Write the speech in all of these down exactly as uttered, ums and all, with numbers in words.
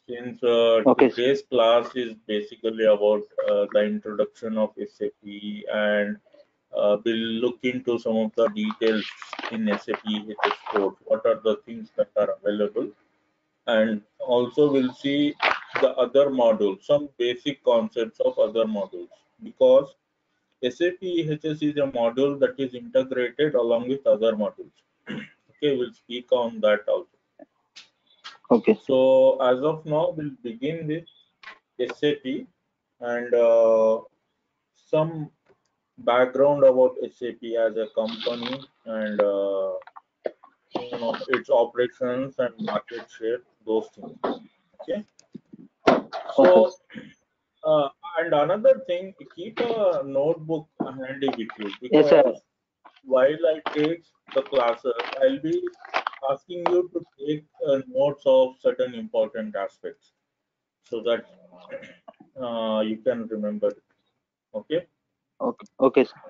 Since uh, Okay. today's class is basically about uh, the introduction of S A P, and uh, we'll look into some of the details in S A P H S code. What are the things that are available? And also we'll see the other modules, some basic concepts of other modules, because S A P H S is a module that is integrated along with other modules. Okay, we'll speak on that also. Okay. So as of now, we'll begin with S A P and uh, some background about S A P as a company and uh, you know its operations and market share, those things. Okay. So uh, and another thing, keep a notebook handy with you, Yes, sir. because while I take the classes, I'll be asking you to take uh, notes of certain important aspects so that uh, you can remember it. Okay. Okay. Okay, sir.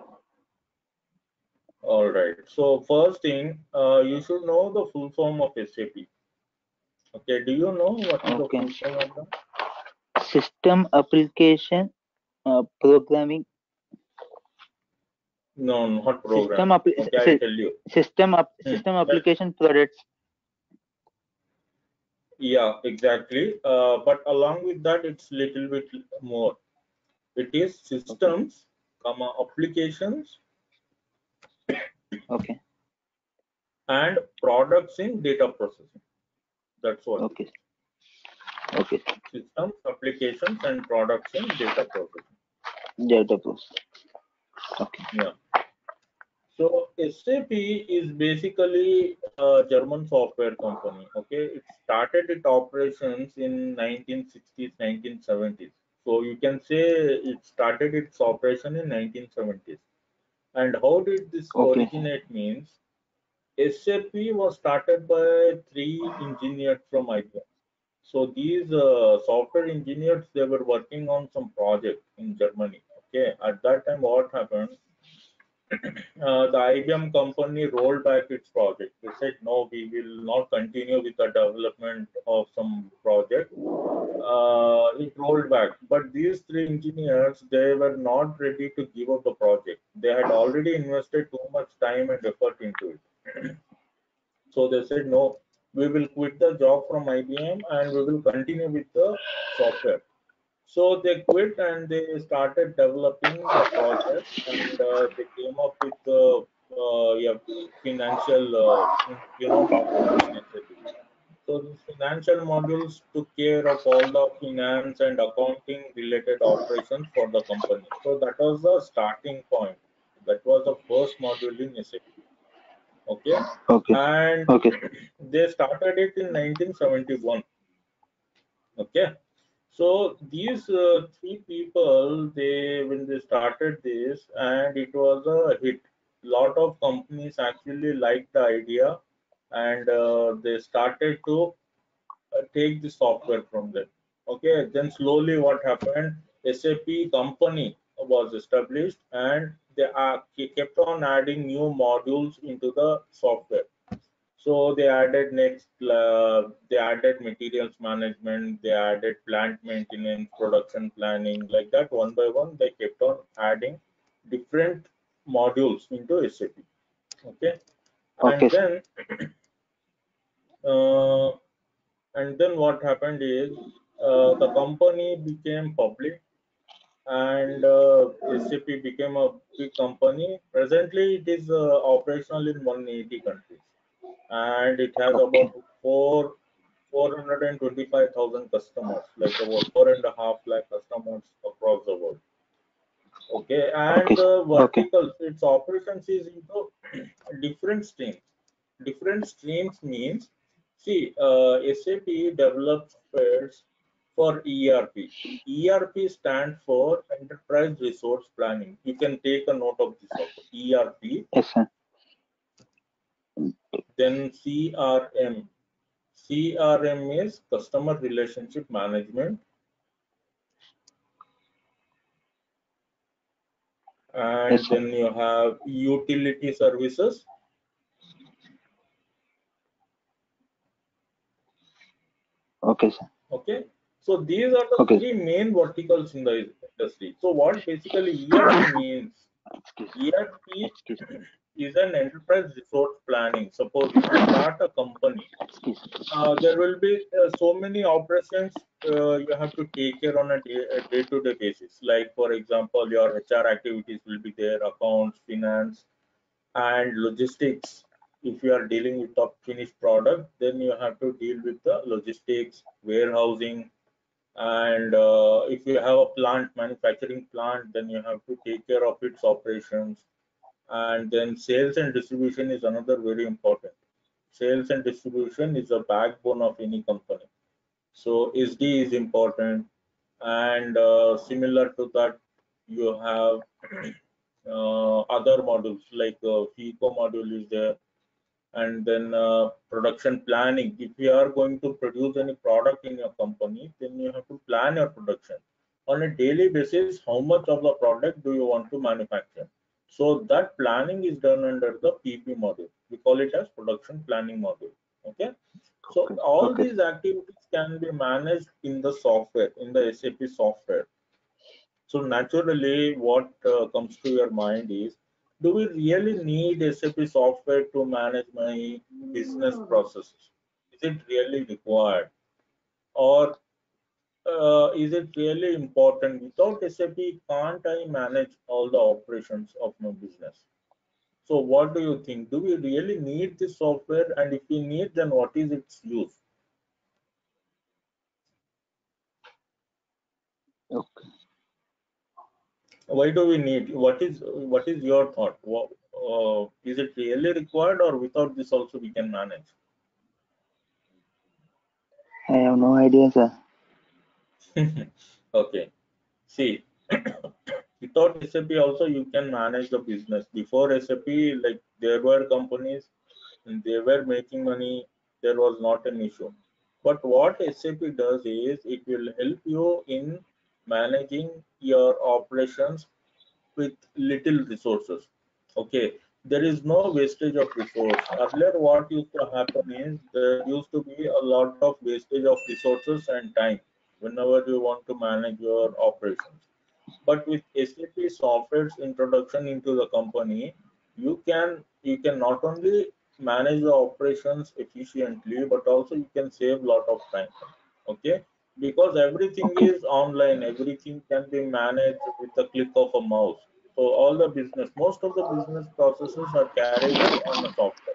All right. So first thing, uh, you should know the full form of S A P. Okay. Do you know what is the Okay. full form of that? System application uh, programming. No, not System programming. appli Okay, I'll sy- tell you. system up Hmm. system application products. Yeah, exactly. Uh, but along with that, it's little bit more. It is Okay. systems, comma applications, Okay. and products in data processing. That's what it Okay. is. Okay. Systems, applications, and products in data processing. Database. Okay. Yeah. So S A P is basically a German software company. Okay, it started its operations in nineteen sixties, nineteen seventies. So you can say it started its operation in nineteen seventies. And how did this Okay. originate? Means S A P was started by three engineers from I B M. So these uh, software engineers, they were working on some project in Germany. Okay, at that time, what happened? Uh, the I B M company rolled back its project. They said, no, we will not continue with the development of some project. Uh, it rolled back. But these three engineers, they were not ready to give up the project. They had already invested too much time and effort into it. So they said, no, we will quit the job from I B M and we will continue with the software. So they quit and they started developing the project, and uh, they came up with the uh, yeah, financial uh, you know modules in S A P. So these financial modules took care of all the finance and accounting related operations for the company. So that was the starting point. That was the first module in S A P. Okay, Okay. and Okay. they started it in nineteen seventy-one. Okay. So these uh, three people, they when they started this, and it was a hit. Lot of companies actually liked the idea, and uh, they started to uh, take the software from them. Okay, then slowly what happened? S A P company was established, and they are, kept on adding new modules into the software. So they added next, uh, they added materials management, they added plant maintenance, production planning, like that. One by one, they kept on adding different modules into S A P. Okay, Okay, and sir. then, uh, and then what happened is uh, the company became public, and uh, S A P became a big company. Presently, it is uh, operational in one hundred eighty countries, and it has Okay. about four four hundred twenty-five thousand customers, like about four and a half lakh customers across the world. Okay, and Okay, sir. the Okay. verticals, its operations is into different streams. Different streams means, see, uh, S A P develops softwares for E R P. E R P stands for Enterprise Resource Planning. You can take a note of this also. E R P, Yes, sir. then C R M. C R M is Customer Relationship Management, Yes, and sir. then you have Utility Services, Okay, sir. Okay, so these are the Okay. three main verticals in the industry. So what basically E R P means? Excuse E R P excuse me. is an enterprise resource planning. Suppose if you start a company, Excuse me. uh, there will be uh, so many operations uh, you have to take care on a day, a day-to-day basis. Like for example, your H R activities will be there, accounts, finance, and logistics. If you are dealing with a finished product, then you have to deal with the logistics, warehousing, and uh, if you have a plant, manufacturing plant, then you have to take care of its operations. And then sales and distribution is another very important. Sales and distribution is a backbone of any company. So S D is important, and uh, similar to that, you have uh, other modules like uh, FICO module is there, and then uh, production planning. If you are going to produce any product in your company, then you have to plan your production on a daily basis. How much of the product do you want to manufacture? So that planning is done under the P P module. We call it as production planning module. Okay. So Okay. all Okay. these activities can be managed in the software, in the S A P software. So naturally, what uh, comes to your mind is, do we really need S A P software to manage my business processes? Is it really required? Or uh, is it really important? Without S A P, can't I manage all the operations of my business? So what do you think? Do we really need this software? And if we need, then what is its use? Okay. Why do we need? What is what is your thought? What, uh, is it really required, or without this also we can manage? I have no idea, sir. Okay. See, without S A P also you can manage the business. Before S A P, like there were companies and they were making money, there was not an issue. But what S A P does is it will help you in managing your operations with little resources. Okay, there is no wastage of resource. Earlier, what used to happen is there used to be a lot of wastage of resources and time whenever you want to manage your operations. But with S A P software's introduction into the company, you can you can not only manage the operations efficiently, but also you can save lot of time. Okay, because everything Okay. is online, everything can be managed with the click of a mouse. So all the business, most of the business processes are carried out on a software.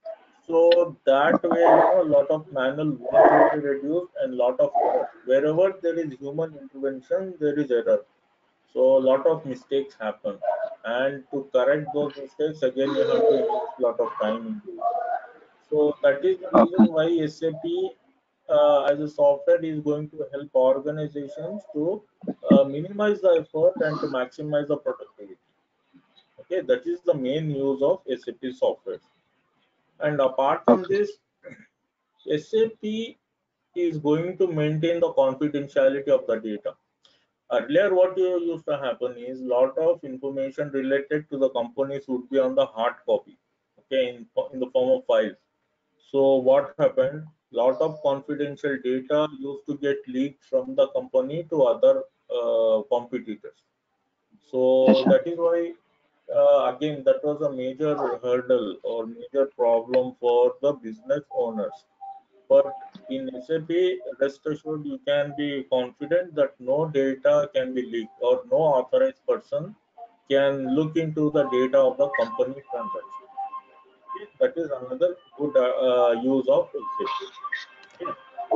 So that way, you know, a lot of manual work will be reduced and lot of error. Wherever there is human intervention, there is error. So a lot of mistakes happen, and to correct those mistakes again, you have to invest a lot of time into it. So that is the Okay. reason why S A P uh, as a software is going to help organizations to uh, minimize the effort and to maximize the productivity. Okay, that is the main use of S A P software. And apart from Okay. this, S A P is going to maintain the confidentiality of the data. Earlier, what used to happen is lot of information related to the companies would be on the hard copy, okay, in, in the form of files. So what happened? Lot of confidential data used to get leaked from the company to other uh, competitors. Yes, So sir. that is why, uh, again, that was a major hurdle or major problem for the business owners. But in S A P, rest assured, you can be confident that no data can be leaked or no authorized person can look into the data of the company transaction. Okay, that is another good uh, uh, use of S A P. Okay.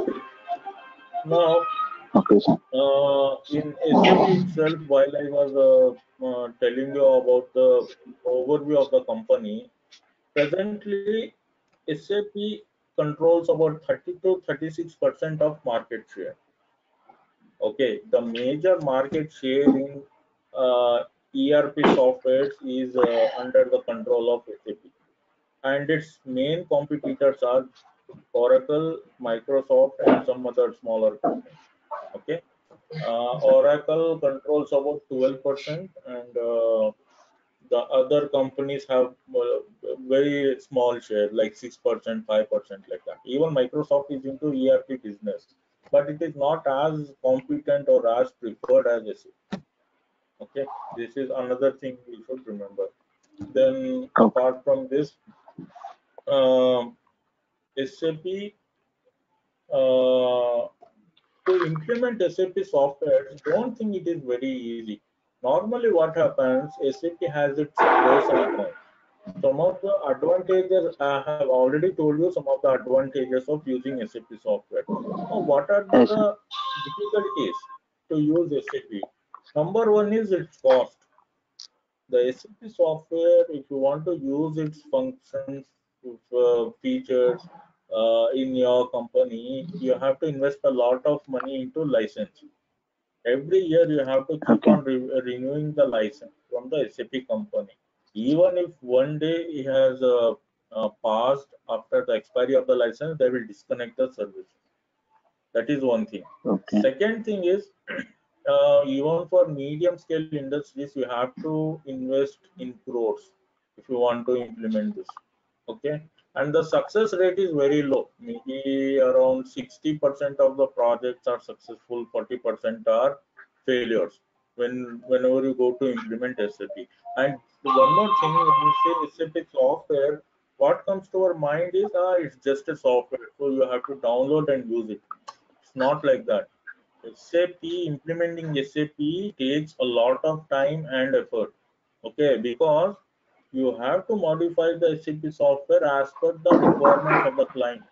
Now, Okay, sir. uh, in S A P itself, while I was uh, uh, telling you about the overview of the company, presently S A P controls about thirty to thirty-six percent of market share. Okay, the major market share in uh, E R P softwares is uh, under the control of S A P, and its main competitors are Oracle, Microsoft, and some other smaller companies. Okay, uh, Oracle controls about twelve percent, and uh, the other companies have uh, very small share, like six percent, five percent, like that. Even Microsoft is into E R P business. but it is not as competent or as preferred as S A P. Okay, this is another thing we should remember. Then Okay. apart from this, um, S A P, uh, to implement S A P software, don't think it is very easy. Normally, what happens, S A P has its pros and cons. Some of the advantages, I have already told you some of the advantages of using S A P software. Now, what are Yes, sir. the difficulties to use S A P? Number one is its cost. The S A P software, if you want to use its functions, uh, features uh, in your company, you have to invest a lot of money into license. Every year you have to keep Okay. on re renewing the license from the S A P company. Even if one day it has uh, uh, passed after the expiry of the license, they will disconnect the service. That is one thing. Okay. Second thing is, uh, even for medium scale industries, you have to invest in crores if you want to implement this. Okay, and the success rate is very low. Maybe around sixty percent of the projects are successful, forty percent are failures when whenever you go to implement S A P. And one more thing, when you say S A P software, what comes to our mind is, ah, it's just a software, so you have to download and use it. It's not like that. S A P, implementing S A P takes a lot of time and effort. Okay, because you have to modify the S A P software as per the requirements of the client.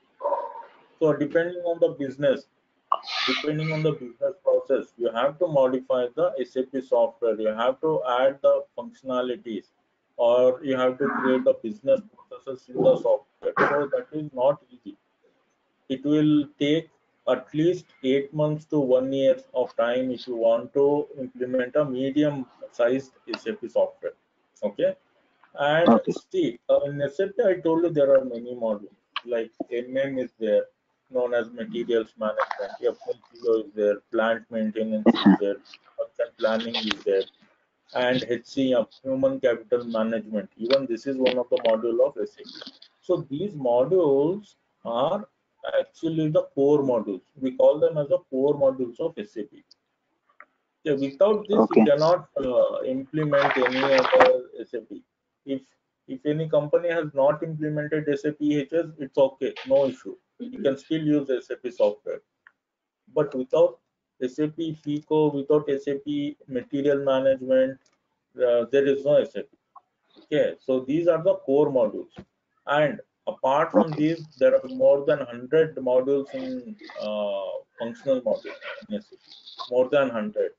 So depending on the business, depending on the business process, you have to modify the S A P software. You have to add the functionalities, or you have to create the business processes in the software. So that is not easy. It will take at least eight months to one year of time if you want to implement a medium sized S A P software. Okay. And Okay. see, uh, in S A P, I told you there are many modules. Like M M is there, known as materials management. F I C O is there, plant maintenance Yes, is sir. there, production planning is there, and H C M, human capital management. Even this is one of the module of S A P. So these modules are actually the core modules. We call them as the core modules of S A P. Yeah, without this, you Okay. cannot uh, implement any other S A P. If if any company has not implemented S A P H S, it's okay, no issue. You can still use S A P software. But without S A P FICO, without S A P material management, uh, there is no S A P. Okay, so these are the core modules. And apart from Okay. these, there are more than one hundred modules in uh, functional modules in S A P. More than one hundred.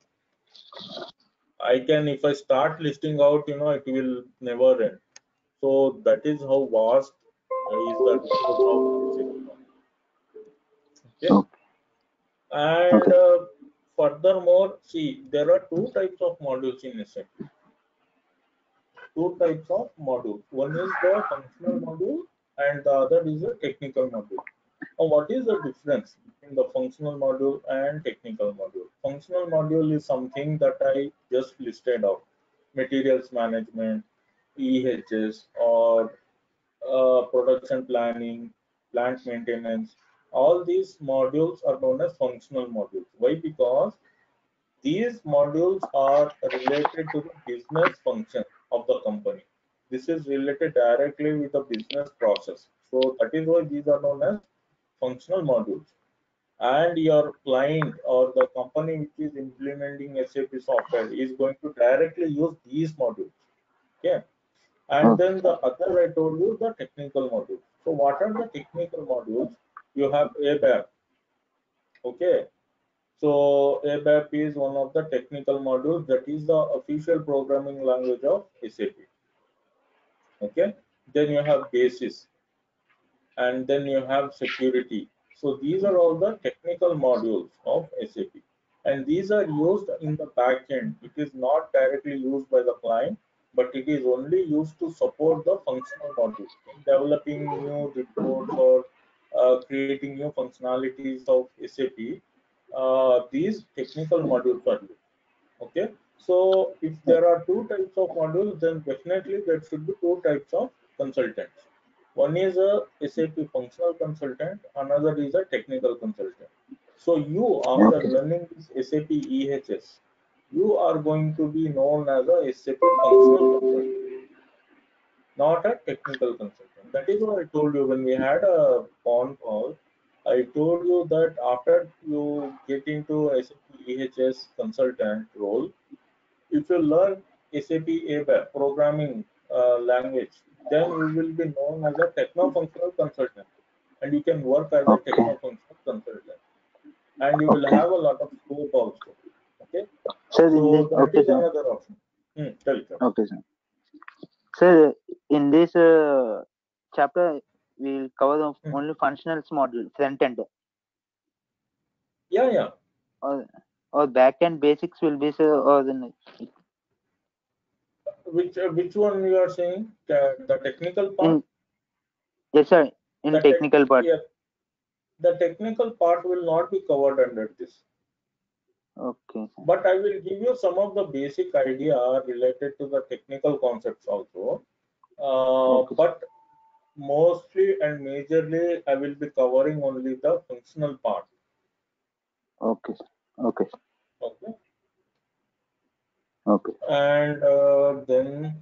I can, if I start listing out, you know, it will never end. So that is how vast uh, is the resource of S A P. Okay. Okay. And Okay. uh, furthermore, see, there are two types of modules in S A P. Two types of modules. One is the functional module and the other is the technical module. Now, what is the difference between the functional module and technical module? Functional module is something that I just listed out. Materials management, E H S, or uh, production planning, plant maintenance. All these modules are known as functional modules. Why? Because these modules are related to the business function of the company. This is related directly with the business process. So that is why these are known as functional modules. And your client or the company which is implementing S A P software is going to directly use these modules. Okay. And Okay. then the other I told you the technical modules. So what are the technical modules? You have A B A P. Okay. So A B A P is one of the technical modules, that is the official programming language of S A P. Okay. Then you have basis, and then you have security. So these are all the technical modules of S A P. And these are used in the back end. It is not directly used by the client, but it is only used to support the functional module in developing new reports or uh, creating new functionalities of S A P. Uh, these technical modules are used. Okay. So if there are two types of modules, then definitely there should be two types of consultants. One is a S A P functional consultant, another is a technical consultant. So you, after Okay. learning this S A P E H S, you are going to be known as a S A P functional consultant, not a technical consultant. That is what I told you when we had a phone call. I told you that after you get into S A P E H S consultant role, if you learn S A P A B A P programming uh, language, then you will be known as a techno-functional consultant, and you can work as a Okay. techno-functional consultant, and you will Okay. have a lot of scope also. Okay, Sir, in this, so that okay, is sir. another option. Hmm, tell it. Okay, sir. Sir, in this uh, chapter, we'll cover the Hmm. only functionals module, front end, Yeah, yeah. or or back end basics will be, sir, or the Which uh, which one you are saying? The, the technical part. in yes, sir. In The tech, technical part. yeah, the technical part will not be covered under this. Okay, sir. But I will give you some of the basic idea related to the technical concepts also. Uh, Okay. but mostly and majorly, I will be covering only the functional part. Okay, sir. Okay. Okay. Okay. And uh, then,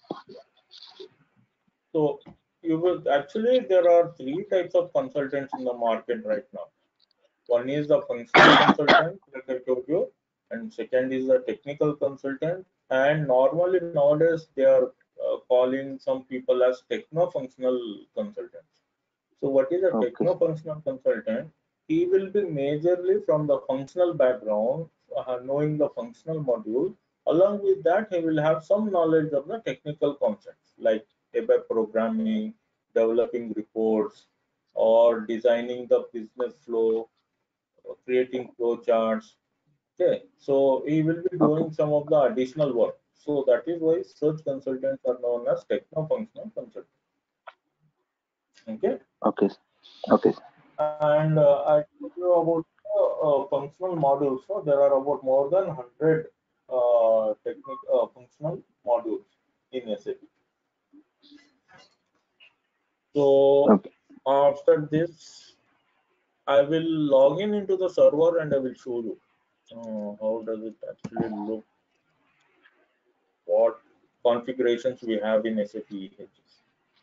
so you will actually, there are three types of consultants in the market right now. One is the functional consultant, like I told you, and second is the technical consultant. And normally nowadays they are uh, calling some people as techno-functional consultants. So what is a Okay. techno-functional consultant? He will be majorly from the functional background, uh, knowing the functional module. Along with that, he will have some knowledge of the technical concepts like A B A P programming, developing reports, or designing the business flow, creating flow charts. Okay, so he will be Okay. doing some of the additional work. So that is why such consultants are known as techno-functional consultants. Okay, Okay. Okay. Sir. and uh, I told you about uh, uh, functional modules. So there are about more than one hundred uh, technical uh, functional modules in S A P. So Okay. after this, I will log in into the server and I will show you uh, how does it actually look, what configurations we have in S A P E H S.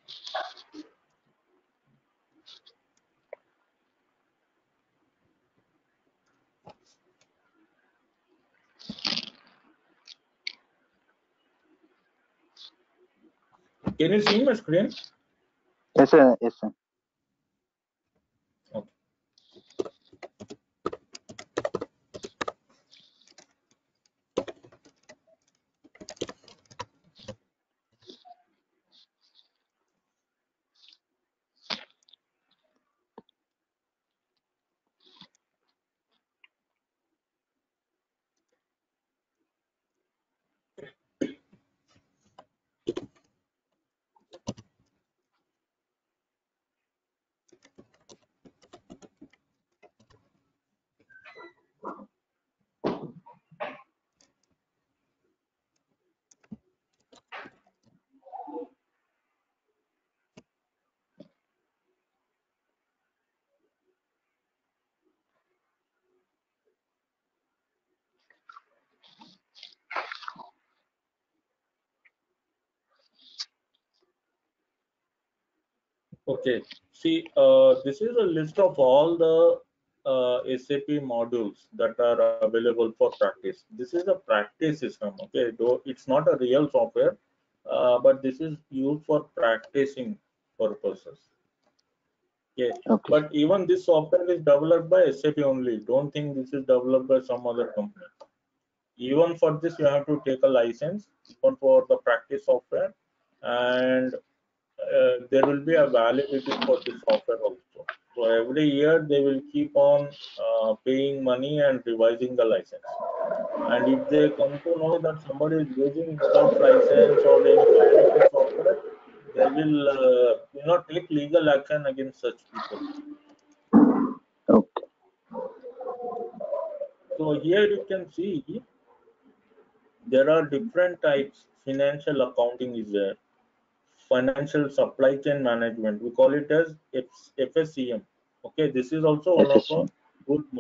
Can you see my screen? Yes, sir. Yes, sir. Okay. Okay. See, uh, this is a list of all the uh, S A P modules that are available for practice. This is a practice system. Okay, though it's not a real software, uh, but this is used for practicing purposes. Okay, Okay. but even this software is developed by S A P only. Don't think this is developed by some other company. Even for this, you have to take a license, even for the practice software, and uh, there will be a validity for this software also. So every year they will keep on uh, paying money and revising the license. And if they come to know that somebody is using without license or any pirated software, they will uh, you know take legal action against such people. Okay. So here you can see there are different types. Financial accounting is there. Financial supply chain management. We call it as F S C M. Okay, this is also one of the Efficient. good modules.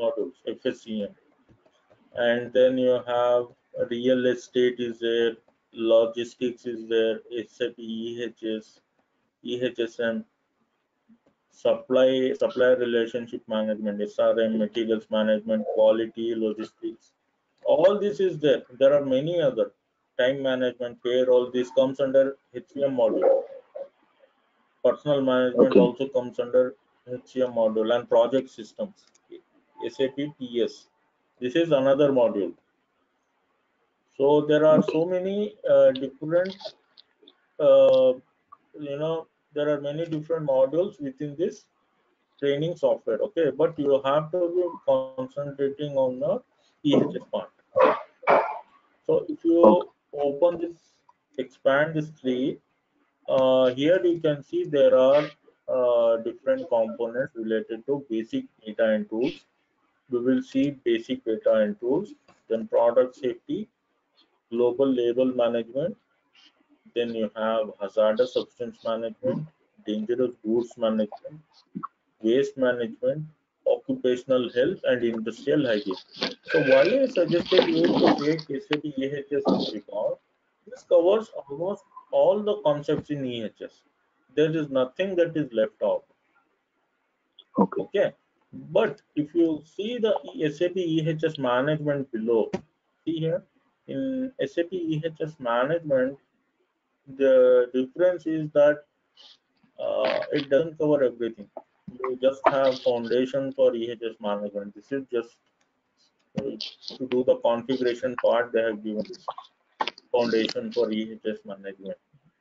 F S C M. And then you have real estate is there, logistics is there, S A P E H S, E H S M, supply supplier relationship management, S R M, materials management, quality, logistics. All this is there. There are many other time management, payroll. This comes under H C M module. Personal management Okay. also comes under H C M module, and project systems, S A P P S. This is another module. So there are so many uh, different, uh, you know, there are many different modules within this training software. Okay, but you have to be concentrating on the E H S part. So if you Okay. open this, expand this tree, uh, here you can see there are uh, different components related to basic data and tools. We will see basic data and tools, then product safety, global label management, then you have hazardous substance management, dangerous goods management, waste management, occupational health, and industrial hygiene. So why I suggested you to take S A P E H S is because this covers almost all the concepts in E H S. There is nothing that is left out. Okay. Okay. But if you see the S A P E H S management below, see here in S A P E H S management, the difference is that uh, it doesn't cover everything. You just have foundation for E H S management. This is just uh, to do the configuration part. They have given this foundation for E H S management.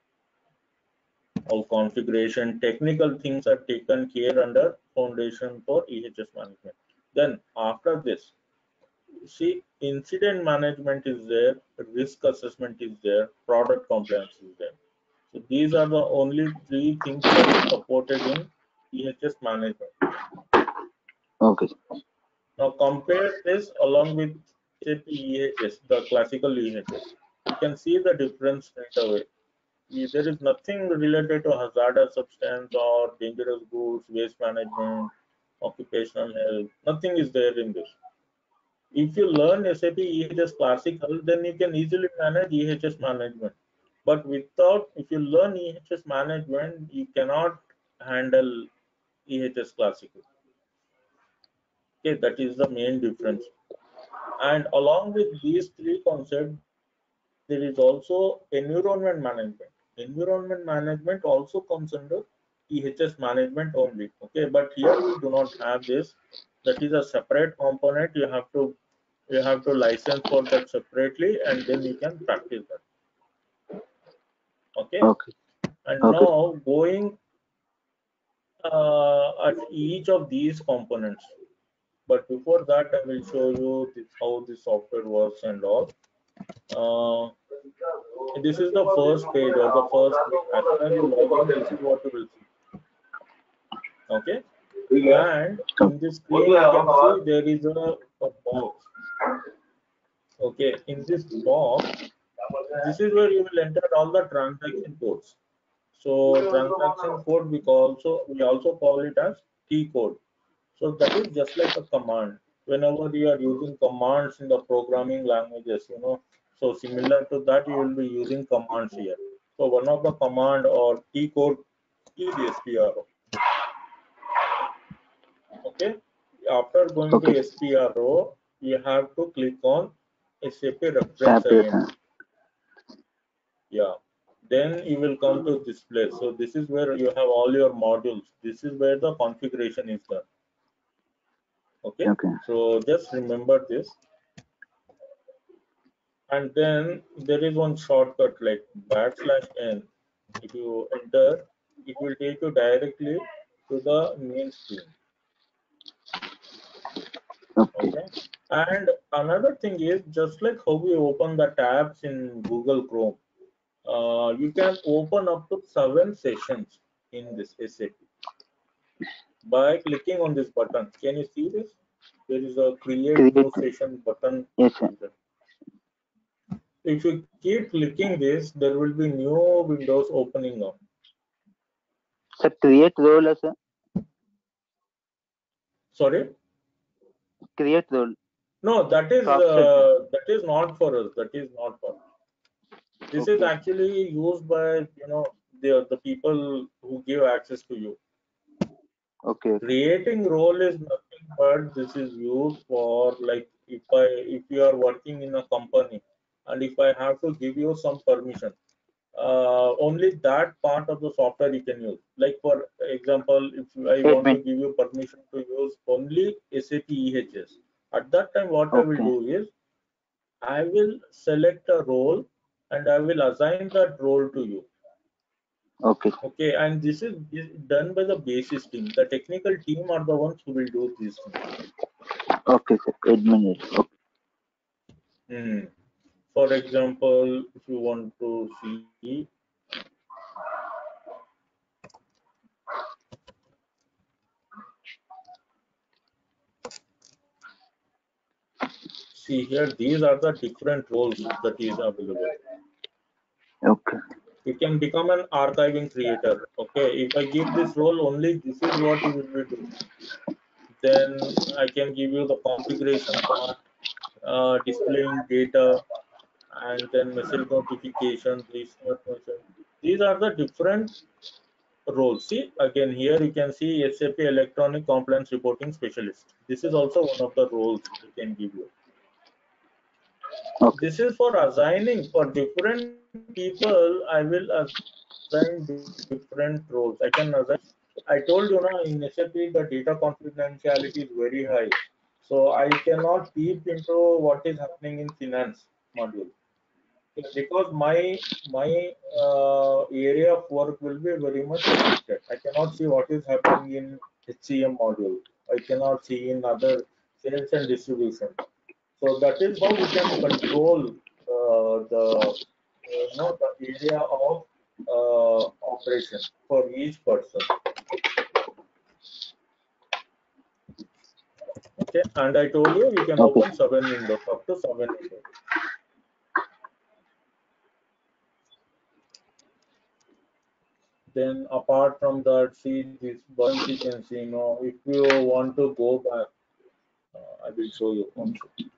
All configuration technical things are taken care under foundation for E H S management. Then after this, see, incident management is there, risk assessment is there, product compliance is there. So these are the only three things that is supported in E H S management. Okay. Now compare this along with S A P E H S, the classical E H S. You can see the difference straight away. There is nothing related to hazardous substance or dangerous goods, waste management, occupational health. Nothing is there in this. If you learn S A P E H S classical, then you can easily manage E H S management. But without, if you learn E H S management, you cannot handle E H S classical. Okay, that is the main difference. And along with these three concepts, there is also environment management. Environment management also comes under E H S management only. Okay, but here we do not have this. That is a separate component. You have to you have to license for that separately, and then you can practice that. Okay. Okay. And Okay. now going uh, at each of these components. But before that, I will show you this, how the software works and all. Uh, this is the first page or the first screen. As soon as you log in, this is what you will see. Okay. And in this screen, you can see there is a, a box. Okay. In this box, this is where you will enter all the transaction codes. So transaction code we call also we also call it as T code. So that is just like a command. Whenever you are using commands in the programming languages, you know, so similar to that, you will be using commands here. So one of the command or T code is S P R O. Okay. After going Okay. to S P R O, you have to click on S A P reference I M. Yeah. Then you will come to this place. So this is where you have all your modules. This is where the configuration is done. Okay. Okay. So just remember this. And then there is one shortcut like backslash n. If you enter, it will take you directly to the main screen. Okay. Okay. And another thing is, just like how we open the tabs in Google Chrome, uh, you can open up to seven sessions in this S A P by clicking on this button. Can you see this? There is a create, Create. new session button. Yes, sir. If you keep clicking this, there will be new windows opening up. Sir, create role, sir. Sorry? create role. No, that is Software. uh, that is not for us. That is not for us. This is Okay. actually used by you know the the people who give access to you. Okay. Okay. Creating role is nothing but this is used for like if I if you are working in a company and if I have to give you some permission, uh, only that part of the software you can use. Like for example, if I want to Admin. give you permission to use only S A P E H S, at that time what I will Okay. do is I will select a role and I will assign that role to you. Okay. Okay, and this is, is done by the basis team. The technical team are the ones who will do these things. Okay, sir. Admin. Okay. Hmm. For example, if you want to see, see here, these are the different roles that is available. Okay. You can become an archiving creator. Okay, if I give this role only, this is what you will be doing. Then I can give you the configuration part, uh, displaying data, and then message notifications, restart message. These are the different roles. See, again, here you can see S A P Electronic Compliance Reporting Specialist. This is also one of the roles we can give you. Okay. This is for assigning for different people. I will assign different roles. I can assign. I told you now in S A P the data confidentiality is very high, so I cannot peep into what is happening in finance module. Because my my uh, area of work will be very much restricted. I cannot see what is happening in H C M module. I cannot see in other sales and distribution. So that is how we can control uh, the uh, you know the area of uh, operation for each person. Okay, and I told you we can Okay. open seven windows, up to seven windows. Then apart from that, see these buttons you can see. You know, if you want to go back, uh, I will show you one second.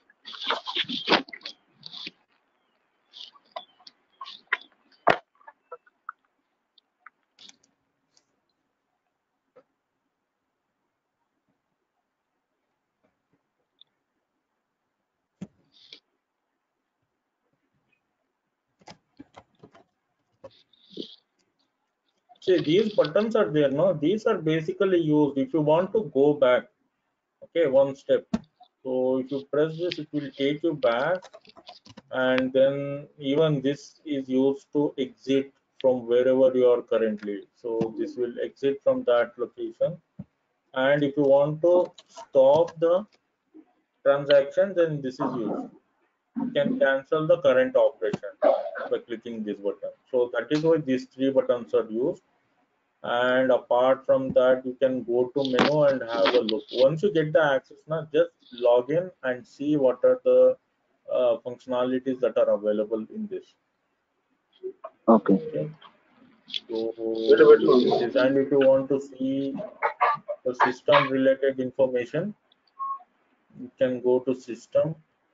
See, these buttons are there. No, these are basically used if you want to go back. Okay, one step. So if you press this, it will take you back, and then even this is used to exit from wherever you are currently. So this will exit from that location. And if you want to stop the transaction, then this is used. You can cancel the current operation by clicking this button. So that is why these three buttons are used. And apart from that, you can go to menu and have a look. Once you get the access now, just log in and see what are the uh, functionalities that are available in this. Okay. Okay. So this is, and if you want to see the system related information, you can go to system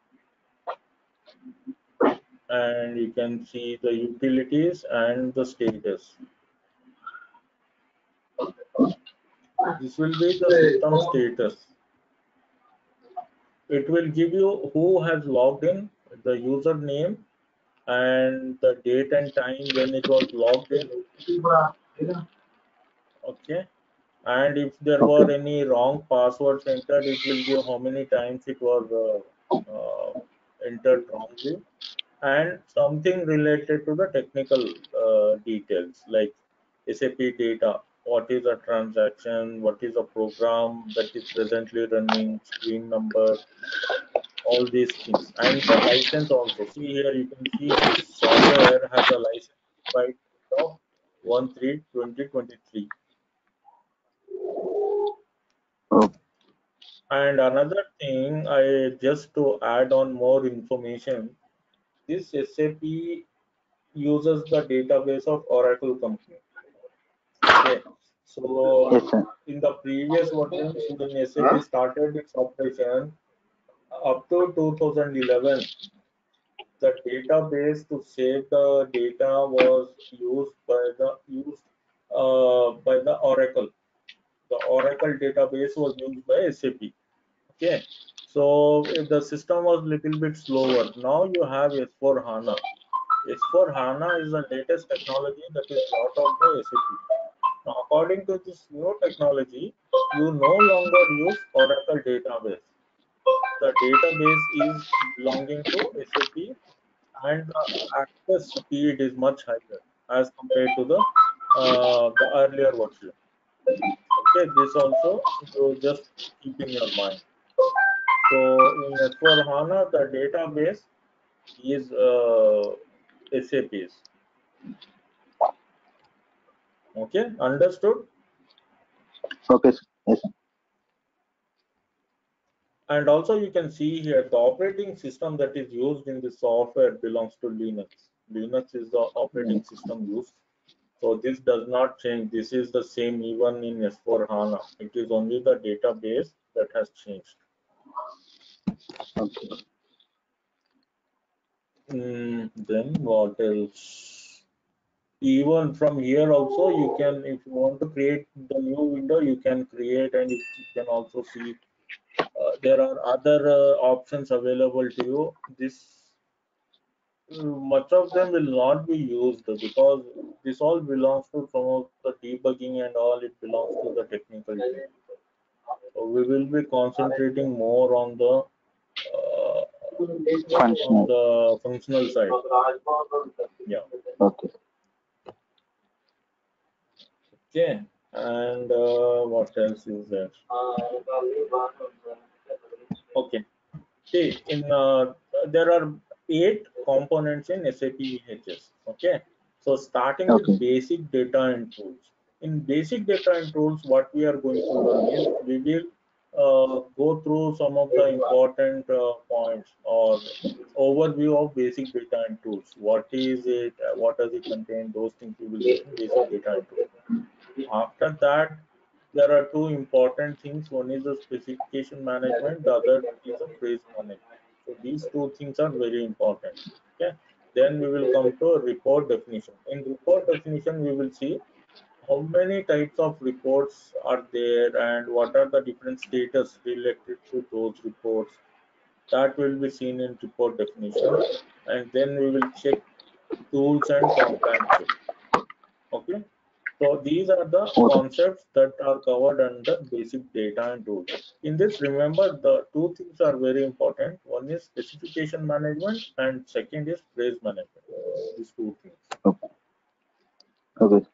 and you can see the utilities and the status. This will be the system status. It will give you who has logged in, the username, and the date and time when it was logged in. Okay. And if there were Okay. any wrong passwords entered, it will give how many times it was uh, uh, entered wrongly, and something related to the technical uh, details like S A P data. What is a transaction? What is a program that is presently running? Screen number, all these things, and the license also. See here, you can see this software has a license by of one three twenty twenty-three. Oh, And another thing, I just to add on more information, this S A P uses the database of Oracle company. Okay, So Yes, sir. in the previous versions, when S A P started its operation up to two thousand eleven, the database to save the data was used by the used uh, by the Oracle. The Oracle database was used by S A P. Okay, so if the system was little bit slower, now you have S four HANA. S four HANA is the latest technology that is brought out by S A P. Now, according to this new technology, you no longer use Oracle database. The database is belonging to S A P, and the access speed is much higher as compared to the uh, the earlier version. Okay, this also you just keep in your mind. So in S four HANA, the database is uh, S A P's. Okay, understood? Okay, sir. Yes, sir. And also you can see here the operating system that is used in the software belongs to Linux. Linux is the operating Mm. system used. So this does not change. This is the same even in S four HANA. It is only the database that has changed. Okay. Mm, then what else? Even from here also you can, if you want to create the new window, you can create, and you can also see uh, there are other uh, options available to you. This uh, much of them will not be used because this all belongs to some of the debugging and all. It belongs to the technical team. So we will be concentrating more on the uh, on Functional. the functional side. Yeah. Okay. Okay. And uh, what else is there? Okay. See, in uh, there are eight components in S A P E H S. Okay, so starting with Okay. basic data and tools. In basic data and tools, what we are going to learn is we will uh, go through some of the important uh, points or overview of basic data and tools. What is it? uh, What does it contain? Those things we will see in basic data and tools. After that, there are two important things. One is the specification management, the other is the phrase management. So these two things are very important. Okay. Then we will come to report definition. In report definition, we will see how many types of reports are there and what are the different status related to those reports. That will be seen in report definition. And then we will check tools and compliance check. Okay. So these are the Okay. concepts that are covered under basic data and tools. In this, remember the two things are very important. One is specification management and second is phrase management. These two things. Okay. Okay.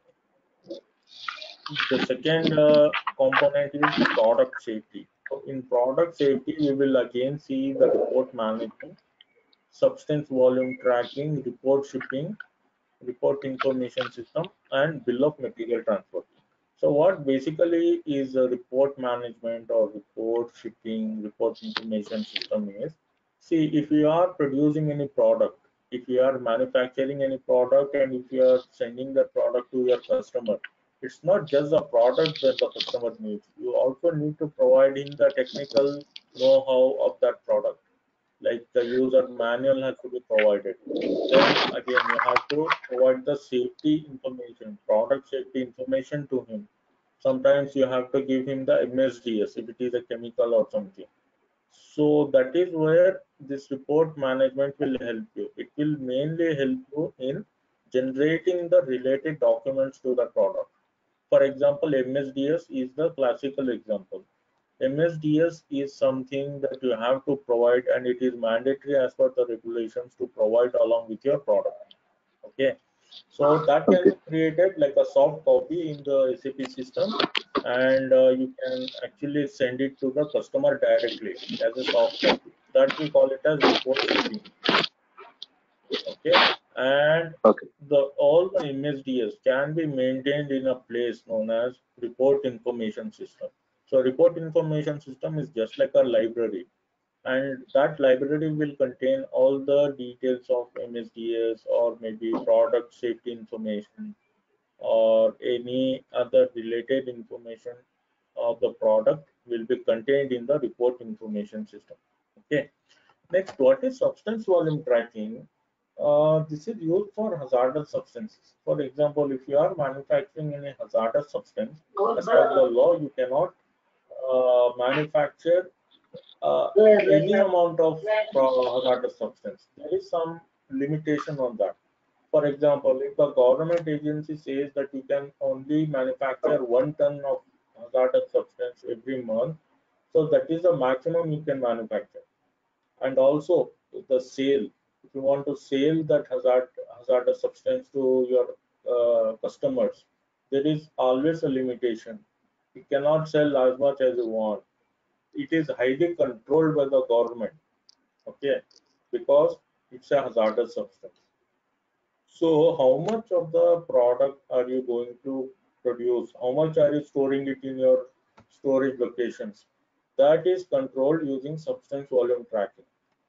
The second uh, component is product safety. So in product safety, we will again see the report management, substance volume tracking, report shipping, report information system, and bill of material transfer. So what basically is a report management or report shipping, report information system is, see, if you are producing any product, if you are manufacturing any product and if you are sending the product to your customer, it's not just the product that the customer needs. You also need to provide him the technical know-how of that product. Like the user manual has to be provided. Then again, you have to provide the safety information, product safety information to him. Sometimes you have to give him the M S D S if it is a chemical or something. So that is where this report management will help you. It will mainly help you in generating the related documents to the product. For example, M S D S is the classical example. M S D S is something that you have to provide, and it is mandatory as per the regulations to provide along with your product. Okay, so that can Okay. be created like a soft copy in the S A P system, and uh, you can actually send it to the customer directly as a soft copy. That we call it as report shipping. Okay, and Okay. the all the M S D S can be maintained in a place known as report information system. So report information system is just like a library, and that library will contain all the details of M S D S or maybe product safety information or any other related information of the product will be contained in the report information system. Okay. Next, what is substance volume tracking? Uh, this is used for hazardous substances. For example, if you are manufacturing any hazardous substance, as per the law, you cannot uh, manufacture uh, any amount of pro- hazardous substance. There is some limitation on that. For example, if the government agency says that you can only manufacture one ton of hazardous substance every month, so that is the maximum you can manufacture. And also the sale, if you want to sell that hazard hazardous substance to your uh, customers, there is always a limitation. You cannot sell as much as you want. It is highly controlled by the government. Okay, because it's a hazardous substance. So how much of the product are you going to produce? How much are you storing it in your storage locations? That is controlled using substance volume tracking.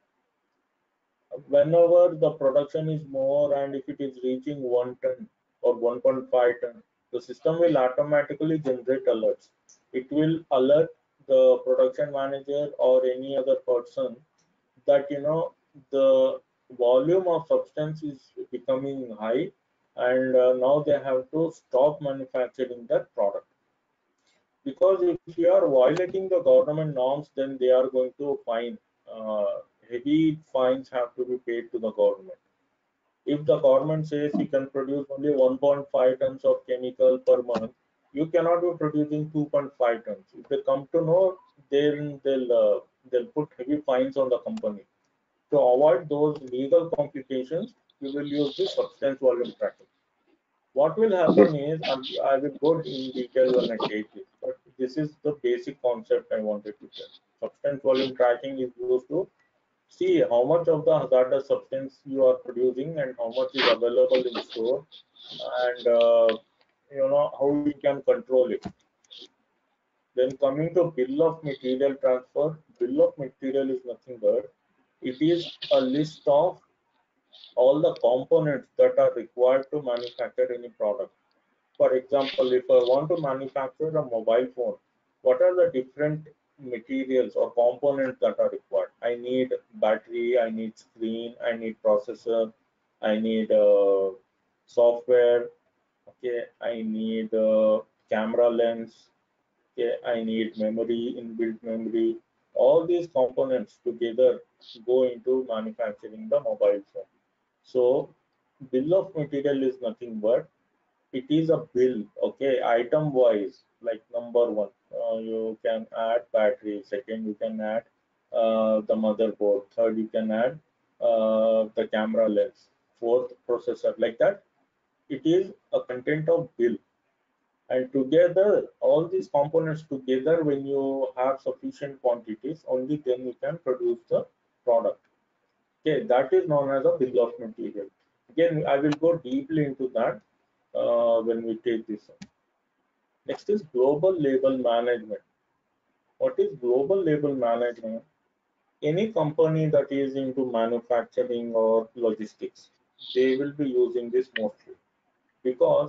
Whenever the production is more and if it is reaching one ton or one point five ton, the system will automatically generate alerts. It will alert the production manager or any other person that you know the volume of substance is becoming high, and uh, now they have to stop manufacturing that product. Because if you are violating the government norms, then they are going to fine. Uh, heavy fines have to be paid to the government. If the government says you can produce only one point five tons of chemical per month, you cannot be producing two point five tons. If they come to know, then they'll uh, they'll put heavy fines on the company. To avoid those legal complications, you will use the substance volume tracking. What will Okay. happen is, I I will go in detail when I take this, but this is the basic concept I wanted to tell. Substance volume tracking is used to see how much of the hazardous substance you are producing and how much is available in store, and uh, you know how you can control it. Then coming to bill of material transfer, bill of material is nothing but it is a list of all the components that are required to manufacture any product. For example, if I want to manufacture a mobile phone, what are the different materials or components that are required? I need battery, I need screen, I need processor, I need uh, software, okay, I need uh, camera lens, okay, I need memory, inbuilt memory. All these components together go into manufacturing the mobile phone. So, bill of material is nothing but it is a bill, okay, item wise, like number one, uh, you can add battery, second you can add uh, the motherboard, third you can add uh, the camera lens, fourth processor, like that. It is a content of bill, and together all these components together, when you have sufficient quantities, only then you can produce the product. Okay, that is known as a bill of material. Again, I will go deeply into that uh, when we take this up. Next is global label management. What is global label management? Any company that is into manufacturing or logistics, they will be using this mostly, because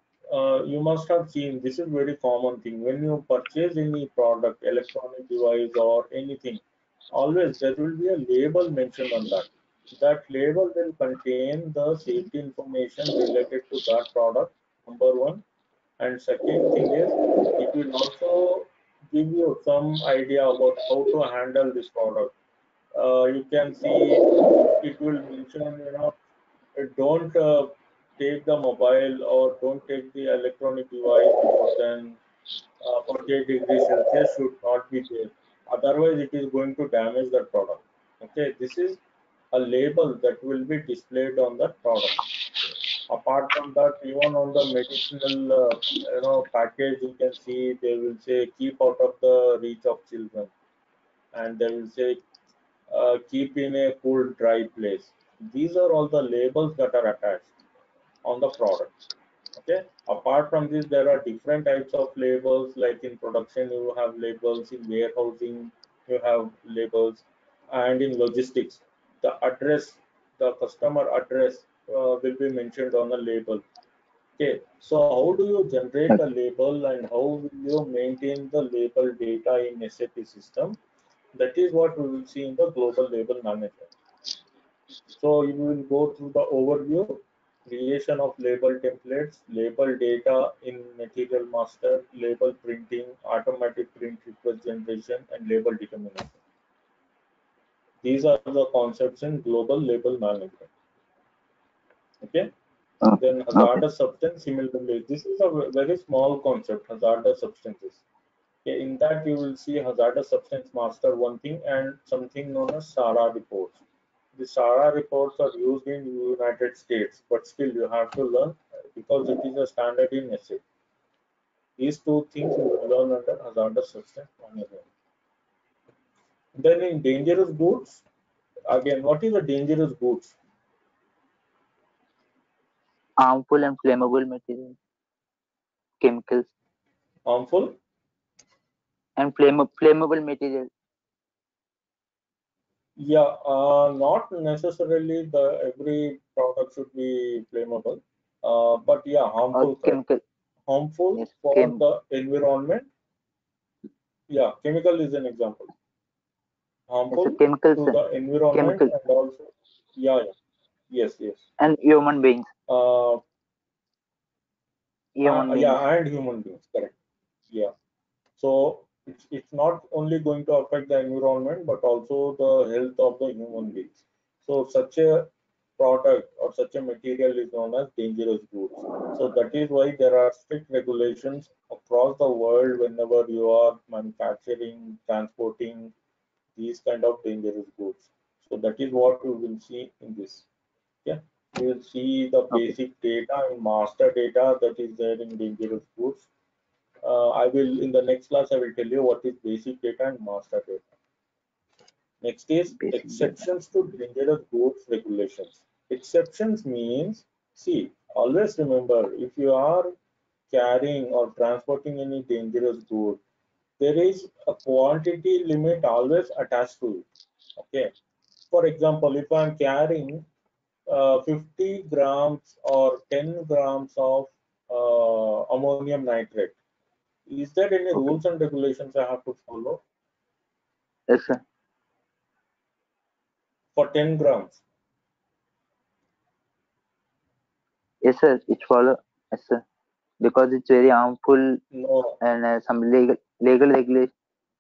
uh, you must have seen this is very common thing when you purchase any product, electronic device or anything. Always there will be a label mentioned on that. That label will contain the safety information related to that product. Number one. And second thing is, it will also give you some idea about how to handle this product. Uh, you can see it will mention, you know, uh, don't uh, take the mobile or don't take the electronic device more than uh, forty-eight degrees Celsius should not be there. Otherwise, it is going to damage the product. Okay, this is a label that will be displayed on the product. Apart from that, even on the medicinal, uh, you know, package, you can see they will say keep out of the reach of children, and they will say uh, keep in a cool, dry place. These are all the labels that are attached on the product. Okay. Apart from this, there are different types of labels. Like in production, you have labels. In warehousing, you have labels, and in logistics, the address, the customer address uh, will be mentioned on the label. Okay, so how do you generate a label and how will you maintain the label data in S A P system? That is what we will see in the global label manager. So you will go through the overview, creation of label templates, label data in material master, label printing, automatic print request generation, and label determination. These are the concepts in global label management. Okay. Oh, Then okay. hazardous substance, similarly, this is a very small concept, hazardous substances. Okay, in that you will see hazardous substance master one thing and something known as SARA reports. The SARA reports are used in United States, but still you have to learn because it is a standard in S A. These two things you will learn under hazardous substance management. Then in dangerous goods, again, what is a dangerous goods? Harmful and flammable materials, chemicals, Harmful? and flame flammable materials. Yeah, uh, not necessarily the every product should be flammable, uh, but yeah, Or harmful, correct. chemical. Harmful Yes, for chem. the environment. Yeah, chemical is an example. Yes, so Harmful chemicals, to the environment chemical, and also, yeah, yeah, yes, yes. and human beings. Uh, uh, Human beings. yeah, and human beings, correct. Yeah. So it's, it's not only going to affect the environment, but also the health of the human beings. So such a product or such a material is known as dangerous goods. So that is why there are strict regulations across the world whenever you are manufacturing, transporting these kind of dangerous goods. So that is what we will see in this. Yeah, we will see the Okay. basic data in master data that is there in dangerous goods. Uh, I will in the next class I will tell you what is basic data and master data. Next is Basic data. exceptions to dangerous goods regulations. Exceptions means, see, always remember if you are carrying or transporting any dangerous good, there is a quantity limit always attached to it. Okay. For example, if I'm carrying uh, fifty grams or ten grams of uh, ammonium nitrate, is there any Okay. rules and regulations I have to follow Yes, sir. for ten grams? Yes, sir. It follow. Yes, sir. Because it's very harmful No. and uh, some legal legal regulation.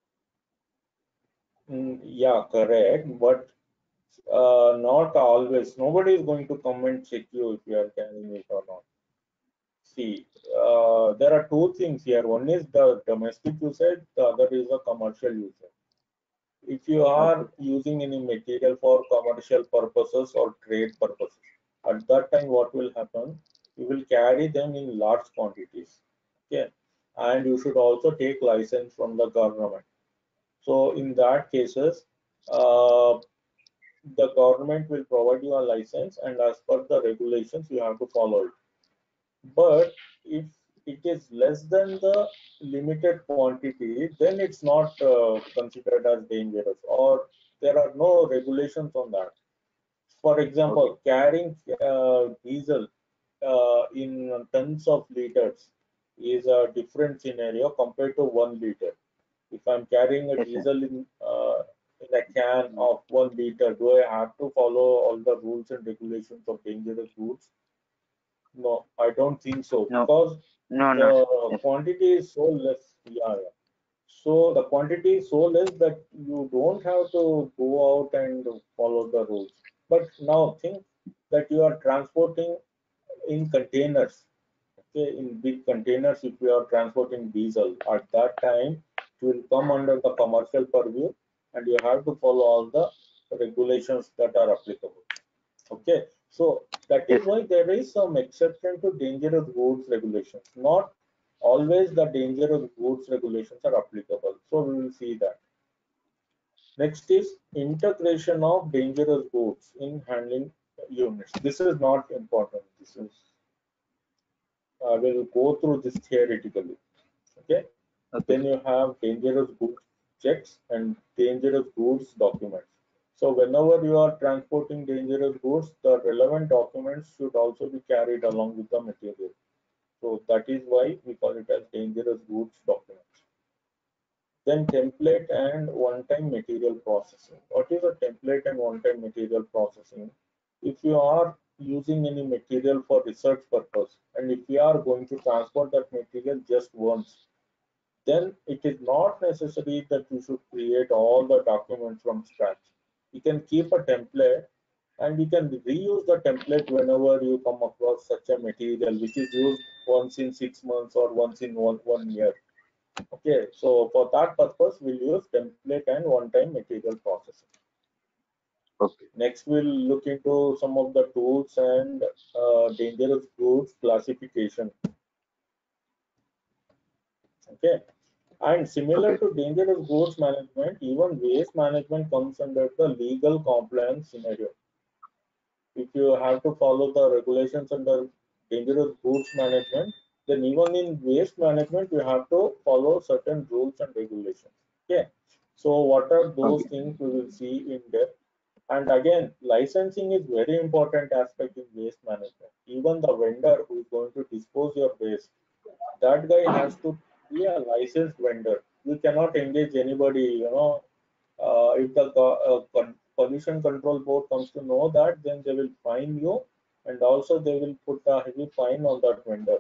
Mm, yeah, correct. But uh, not always. Nobody is going to come and check you if you are carrying it or not. See, uh, there are two things here. One is the domestic usage, the other is the commercial usage. If you Okay. are using any material for commercial purposes or trade purposes, at that time what will happen? You will carry them in large quantities. Okay, and you should also take license from the government. So in that cases, uh, the government will provide you a license, and as per the regulations, you have to follow it. But if it is less than the limited quantity, then it's not uh, considered as dangerous, or there are no regulations on that. For Okay. example, carrying uh, diesel uh, in tons of liters is a different scenario compared to one liter. If I'm carrying a Yes, sir. diesel in uh, in a can of one liter, do I have to follow all the rules and regulations of dangerous goods? No, I don't think so No. because No. No, sir. the Yes. quantity is so less. Yeah, yeah. So the quantity is so less that you don't have to go out and follow the rules. But now think that you are transporting in containers. Okay, in big containers, if you are transporting diesel, at that time it will come under the commercial purview, and you have to follow all the regulations that are applicable. Okay, so that Yes, is sir. why there is some exception to dangerous goods regulations. Not always the dangerous goods regulations are applicable. So we will see that. Next is integration of dangerous goods in handling units. This is not important. This is I will go through this theoretically. Okay. Okay, Then sir. you have dangerous goods checks and dangerous goods documents. So whenever you are transporting dangerous goods, the relevant documents should also be carried along with the material. So that is why we call it as dangerous goods documents. Then template and one-time material processing. What is a template and one-time material processing? If you are using any material for research purpose, and if you are going to transport that material just once, then it is not necessary that you should create all the documents from scratch. You can keep a template and you can reuse the template whenever you come across such a material which is used once in six months or once in one, one year. Okay, so for that purpose, we'll use template and one-time material processing. Okay. Next, we'll look into some of the tools and uh, dangerous goods classification. Okay, and similar Okay. to dangerous goods management, even waste management comes under the legal compliance scenario. If you have to follow the regulations under dangerous goods management, then even in waste management, you have to follow certain rules and regulations. Okay, so what are those Okay. things we will see in depth? And again, licensing is very important aspect in waste management. Even the vendor who is going to dispose your waste, that guy has to be a licensed vendor. You cannot engage anybody, you know, uh, if the uh, pollution control board comes to know that, then they will fine you, and also they will put a heavy fine on that vendor.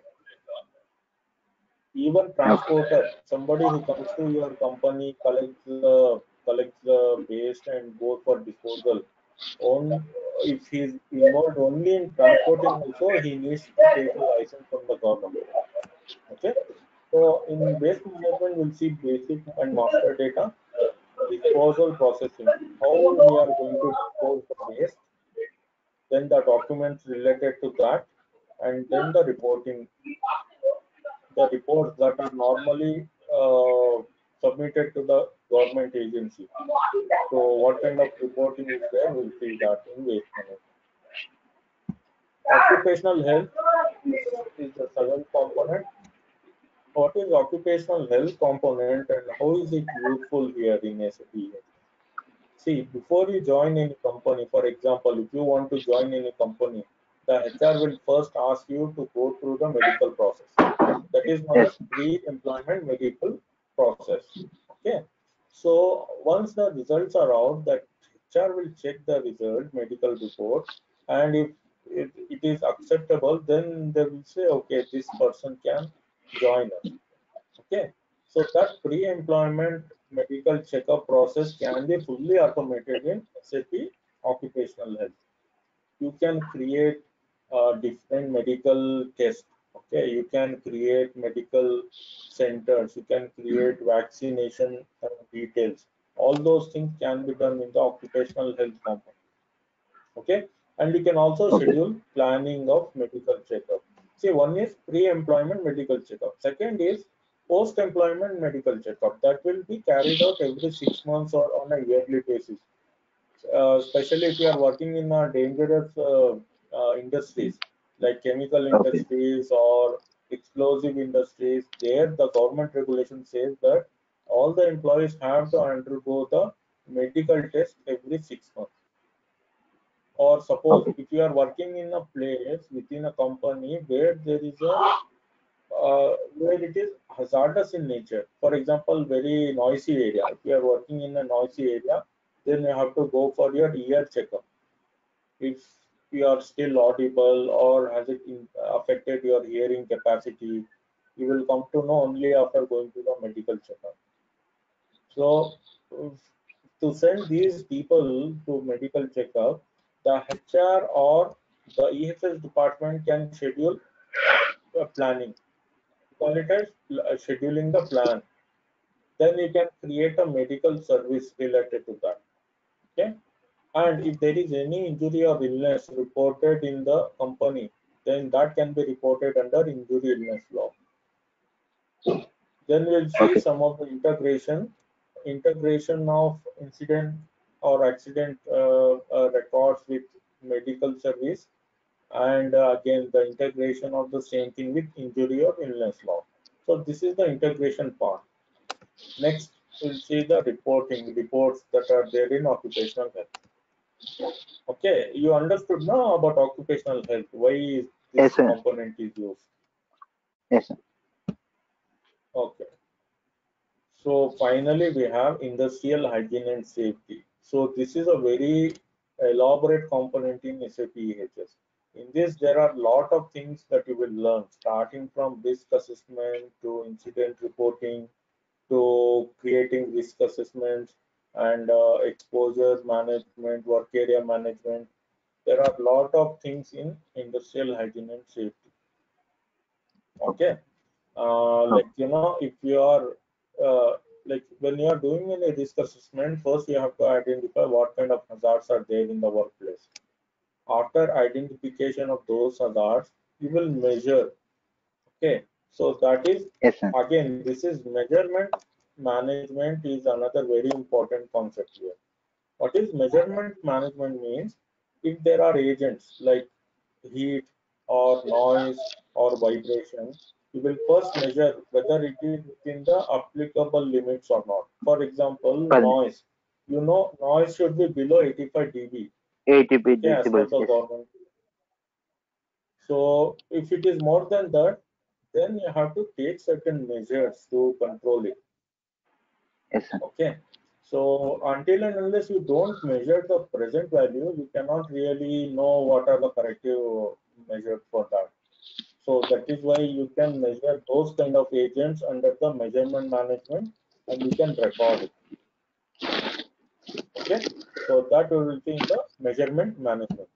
Even Okay. transporter, somebody who comes to your company, collects the collects the waste and goes for disposal. On if he's involved only in transporting, also he needs to take a license from the government. Okay, so in waste management, we'll see basic and master data, disposal processing, how we are going to dispose the waste, then the documents related to that, and then the reporting, the reports that are normally uh, submitted to the government agency. So what kind of reporting is there? We'll see that in waste management. Occupational health is, is the seventh component. What is occupational health component and how is it useful here in S A P? See, before you join any company, for example, if you want to join any company, the H R will first ask you to go through the medical process. That is known as Yes. pre-employment medical process. Okay. So once the results are out, that H R will check the result, medical report, and if it, it is acceptable, then they will say, okay, this person can join us. Okay, so that pre-employment medical checkup process can be fully automated in S A P occupational health. You can create uh, different medical tests. Okay, you can create medical centers. You can create vaccination uh, details. All those things can be done in the occupational health component. Okay, and you can also Okay. schedule planning of medical checkup. See, one is pre-employment medical checkup. Second is post-employment medical checkup that will be carried out every six months or on a yearly basis. Uh, especially if you are working in a dangerous uh, uh, industries like chemical Okay. industries or explosive industries, there the government regulation says that all the employees have to undergo the medical test every six months. Or suppose Okay. if you are working in a place within a company where there is a uh, where it is hazardous in nature, for example, very noisy area. If you are working in a noisy area, then you have to go for your ear checkup. If you are still audible or has it in, affected your hearing capacity, you will come to know only after going to the medical checkup. So to send these people to medical checkup, the H R or the E H S department can schedule uh, planning. Call it as uh, scheduling the plan. Then you can create a medical service related to that. Okay. And if there is any injury or illness reported in the company, then that can be reported under injury illness law. Then we'll see Okay. some of the integration, integration of incident or accident uh, uh, records with medical service, and uh, again the integration of the same thing with injury or illness law. So this is the integration part. Next, we'll see the reporting reports that are there in occupational health. Okay, you understood now about occupational health. Why is Yes, this sir. component is used? Yes, sir. Okay. So finally, we have industrial hygiene and safety. So this is a very elaborate component in S A P E H S. In this, there are a lot of things that you will learn, starting from risk assessment to incident reporting to creating risk assessments and uh, exposure management, work area management. There are a lot of things in industrial hygiene and safety. Okay. Uh, Okay. like you know, if you are uh, like when you are doing a risk assessment, first you have to identify what kind of hazards are there in the workplace. After identification of those hazards, you will measure. Okay, so that is Yes, sir. again, this is measurement management is another very important concept here. What is measurement management means? If there are agents like heat or noise or vibration, you will first measure whether it is within the applicable limits or not. For example, Well, noise. You know, noise should be below eighty-five D B, eighty okay, as per decibels. the Yes. government. So if it is more than that, then you have to take certain measures to control it. Yes, sir. Okay. So until and unless you don't measure the present value, you cannot really know what are the corrective measures for that. So that is why you can measure those kind of agents under the measurement management and you can record it. Okay. So that will be in the measurement management.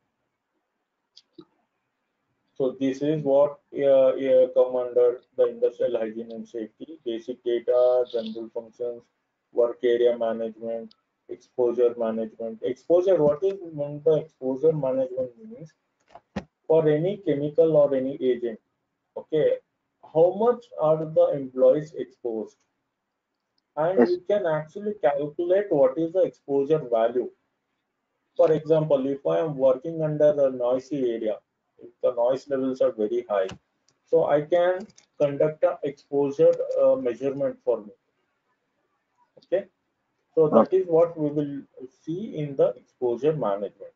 So this is what uh, uh, come under the industrial hygiene and safety, basic data, general functions, work area management, exposure management. Exposure, what is meant by exposure management means for any chemical or any agent, okay, how much are the employees exposed? And Yes. you can actually calculate what is the exposure value. For example, if I am working under a noisy area, if the noise levels are very high, so I can conduct a exposure uh, measurement for me. Okay, so that Okay. is what we will see in the exposure management.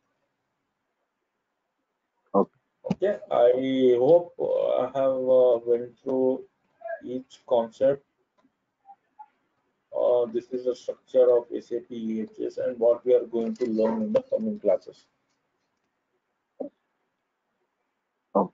Okay. Okay, I hope uh, I have uh, went through each concept. Uh, this is the structure of S A P E H S and what we are going to learn in the coming classes. Okay.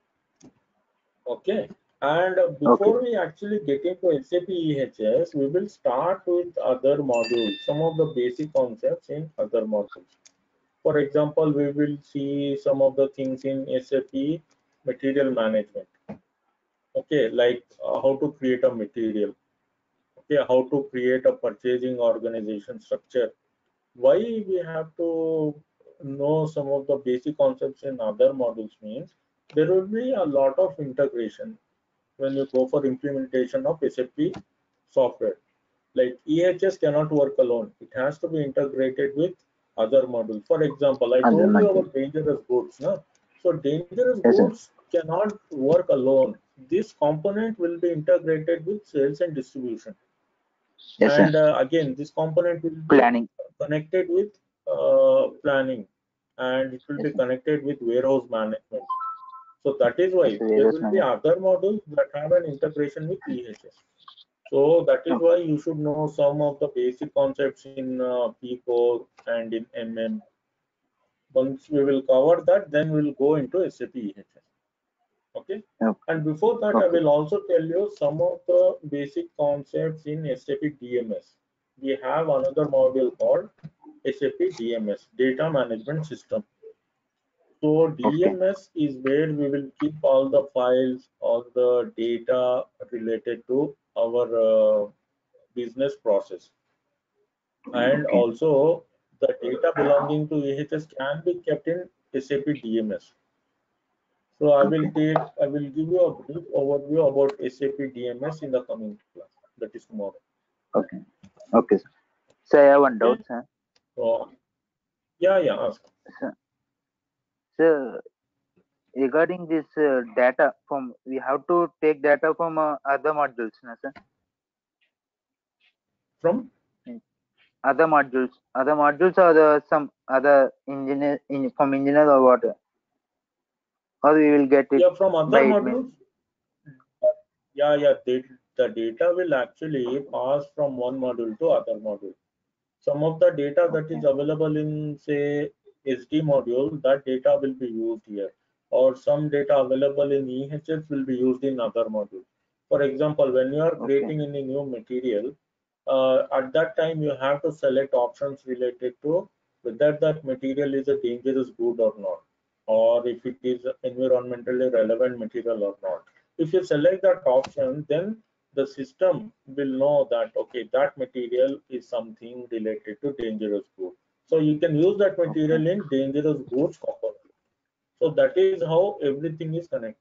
Okay, and uh, Okay. before we actually get into S A P E H S, we will start with other modules, some of the basic concepts in other modules. For example, we will see some of the things in S A P material management. Okay, like uh, how to create a material. Okay, how to create a purchasing organization structure. Why we have to know some of the basic concepts in other modules means there will be a lot of integration when you go for implementation of S A P software. Like E H S cannot work alone. It has to be integrated with other modules. For example, I Other told you module. about dangerous goods. No? So dangerous Yes, sir. goods cannot work alone. This component will be integrated with sales and distribution. Yes, sir. And uh, again, this component will be Planning. connected with uh, planning and it will Yes, be sir. connected with warehouse management. So that is Yes, why sir. there Various will be management. other modules that have an integration with E H S. So that is Okay. why you should know some of the basic concepts in uh, P four and in M M. Once we will cover that, then we'll go into S A P E H S. Okay. Okay. And before that, I Okay. will also tell you some of the basic concepts in S A P D M S. We have another module called S A P D M S, Data Management System. So Okay. D M S is where we will keep all the files, all the data related to our uh, business process. And Okay. also the data belonging to E H S can be kept in S A P D M S. So I will Okay. take, I will give you a brief overview about S A P D M S in the coming class. That is tomorrow. Okay. Okay, sir. So I have one Okay. doubt, sir. So yeah, yeah. Ask. Sir, sir, regarding this uh, data from, we have to take data from uh, other modules, no, sir. From Mm. Other modules, other modules or the some other engineer in, from engineer or what, or we will get it yeah, from other by admin. modules. Yeah, yeah. They, the data will actually pass from one module to other module. Some of the data that Okay. is available in, say, S D module, that data will be used here. Or some data available in E H S will be used in other modules. For example, when you are Okay. creating any new material, uh, at that time you have to select options related to whether that material is a dangerous good or not, or if it is environmentally relevant material or not. If you select that option, then the system will know that okay, that material is something related to dangerous good. So you can use that Okay. material in dangerous goods component. So that is how everything is connected.